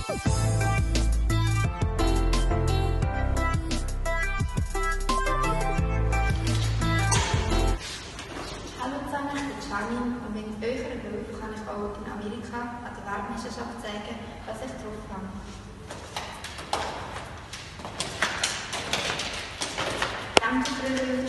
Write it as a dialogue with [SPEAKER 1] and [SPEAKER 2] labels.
[SPEAKER 1] Hallo zusammen, ich bin Charmin und mit eurer Hilfe kann ich auch in Amerika an der Weltmeisterschaft zeigen, was ich drauf habe. Danke für eure Hilfe.